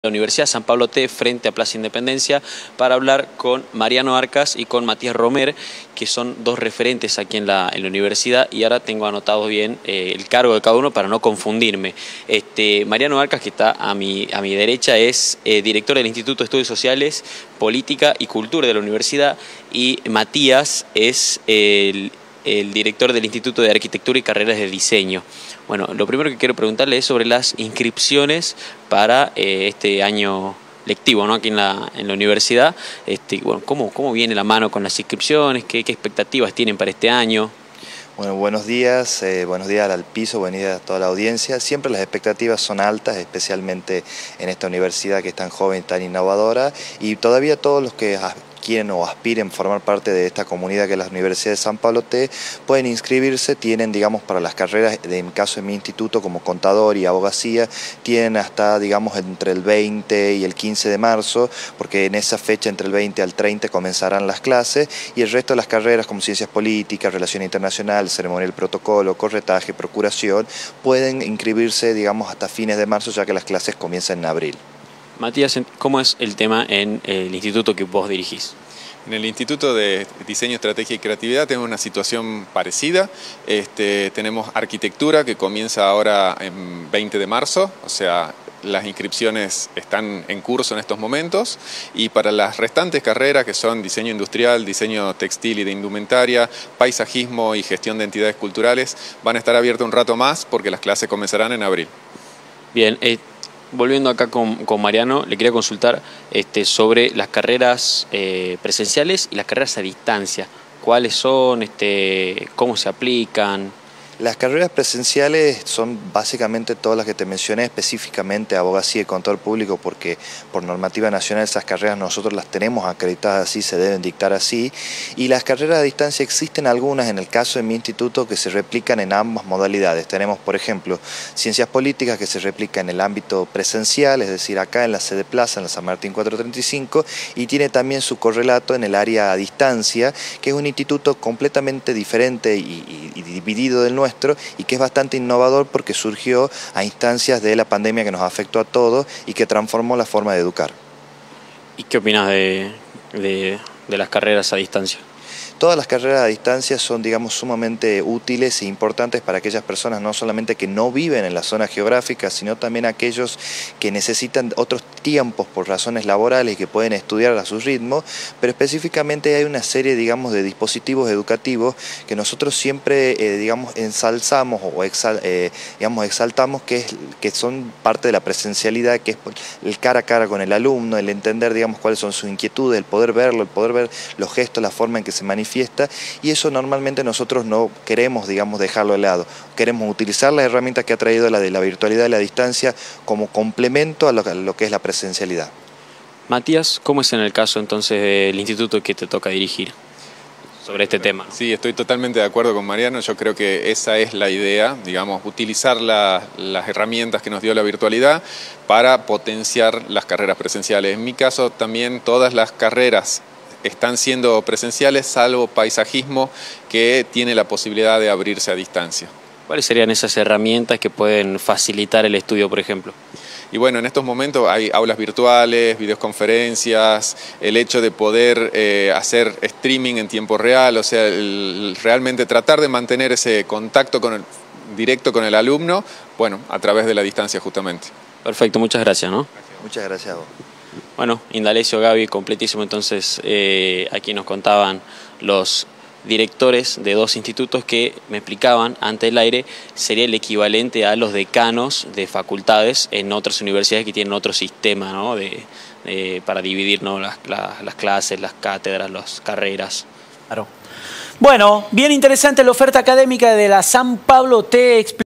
La Universidad San Pablo T frente a Plaza Independencia para hablar con Mariano Arcas y con Matías Romer, que son dos referentes aquí en la universidad, y ahora tengo anotado bien el cargo de cada uno para no confundirme. Mariano Arcas, que está a mi derecha, es director del Instituto de Estudios Sociales, Política y Cultura de la universidad, y Matías es el director del Instituto de Arquitectura y Carreras de Diseño. Bueno, lo primero que quiero preguntarle es sobre las inscripciones para este año lectivo, ¿no? Aquí en la universidad. Bueno, ¿cómo viene la mano con las inscripciones? ¿Qué expectativas tienen para este año? Bueno, buenos días al piso, buenos días a toda la audiencia. Siempre las expectativas son altas, especialmente en esta universidad que es tan joven y tan innovadora, y todavía todos los que quieren o aspiren formar parte de esta comunidad que es la Universidad de San Pablo T pueden inscribirse. Tienen, digamos, para las carreras, en el caso de mi instituto, como contador y abogacía, tienen hasta, digamos, entre el 20 y el 15 de marzo, porque en esa fecha, entre el 20 al 30, comenzarán las clases, y el resto de las carreras, como ciencias políticas, relaciones internacionales, ceremonial, protocolo, corretaje, procuración, pueden inscribirse, digamos, hasta fines de marzo, ya que las clases comienzan en abril. Matías, ¿cómo es el tema en el instituto que vos dirigís? En el Instituto de Diseño, Estrategia y Creatividad tenemos una situación parecida. Tenemos arquitectura que comienza ahora en 20 de marzo, o sea, las inscripciones están en curso en estos momentos, y para las restantes carreras, que son diseño industrial, diseño textil y de indumentaria, paisajismo y gestión de entidades culturales, van a estar abiertas un rato más porque las clases comenzarán en abril. Bien, volviendo acá con Mariano, le quería consultar sobre las carreras presenciales y las carreras a distancia. ¿Cuáles son? ¿Cómo se aplican? Las carreras presenciales son básicamente todas las que te mencioné, específicamente abogacía y contador público, porque por normativa nacional esas carreras nosotros las tenemos acreditadas así, se deben dictar así. Y las carreras a distancia existen algunas, en el caso de mi instituto, que se replican en ambas modalidades. Tenemos, por ejemplo, ciencias políticas, que se replica en el ámbito presencial, es decir, acá en la sede Plaza, en la San Martín 435, y tiene también su correlato en el área a distancia, que es un instituto completamente diferente y dividido del nuestro, y que es bastante innovador porque surgió a instancias de la pandemia que nos afectó a todos y que transformó la forma de educar. ¿Y qué opinas de las carreras a distancia? Todas las carreras a distancia son, digamos, sumamente útiles e importantes para aquellas personas no solamente que no viven en la zona geográfica, sino también aquellos que necesitan otros tiempos por razones laborales y que pueden estudiar a su ritmo, pero específicamente hay una serie, digamos, de dispositivos educativos que nosotros siempre, digamos, ensalzamos o exaltamos, que son parte de la presencialidad, que es el cara a cara con el alumno, el entender, digamos, cuáles son sus inquietudes, el poder verlo, el poder ver los gestos, la forma en que se manifiesta, y eso normalmente nosotros no queremos, digamos, dejarlo de lado. Queremos utilizar las herramientas que ha traído la de la virtualidad y la distancia como complemento a lo que es la presencialidad. Matías, ¿cómo es en el caso entonces del instituto que te toca dirigir sobre este tema? Sí, estoy totalmente de acuerdo con Mariano. Yo creo que esa es la idea, digamos, utilizar las herramientas que nos dio la virtualidad para potenciar las carreras presenciales. En mi caso también todas las carreras están siendo presenciales, salvo paisajismo, que tiene la posibilidad de abrirse a distancia. ¿Cuáles serían esas herramientas que pueden facilitar el estudio, por ejemplo? Y bueno, en estos momentos hay aulas virtuales, videoconferencias, el hecho de poder hacer streaming en tiempo real, o sea, realmente tratar de mantener ese contacto directo con el alumno, bueno, a través de la distancia justamente. Perfecto, muchas gracias, ¿no? Muchas gracias a vos. Bueno, Indalecio, Gaby, completísimo. Entonces, aquí nos contaban los directores de dos institutos que me explicaban ante el aire sería el equivalente a los decanos de facultades en otras universidades que tienen otro sistema, ¿no? Para dividir, ¿no? las clases, las cátedras, las carreras. Claro. Bueno, bien interesante la oferta académica de la San Pablo T.